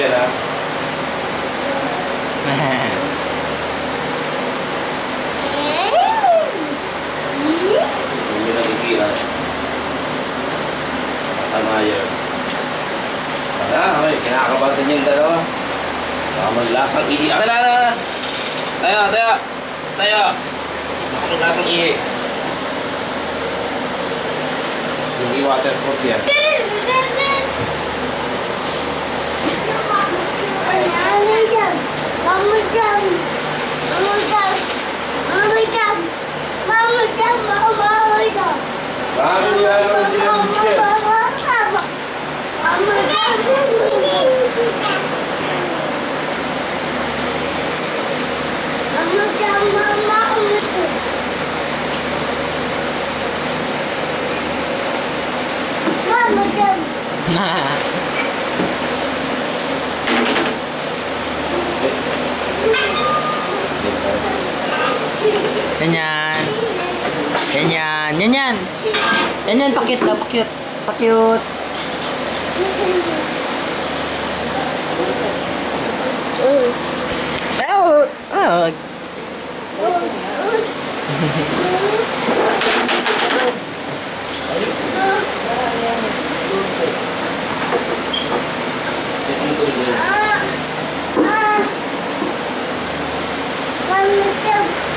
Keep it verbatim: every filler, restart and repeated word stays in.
yan, ha? Hindi nakikita. Kasama yun. Ah, okay. Kinakabasan yung dalawa. Baka maglasang ihi. Akin na, akin na! Tayo, tayo! Tayo! Baka maglasang ihi. Hindi waterproof yan. Mama jam, mama jam, mama jam, mama jam, mama jam. Bakit yan naman din ang Michelle? Mama jam. Mama jam, mama jam. Mama jam. Ganyan. Ganyan. Ganyan. Ganyan. Pakit daw. Pakit. Pakit. Oh. Oh.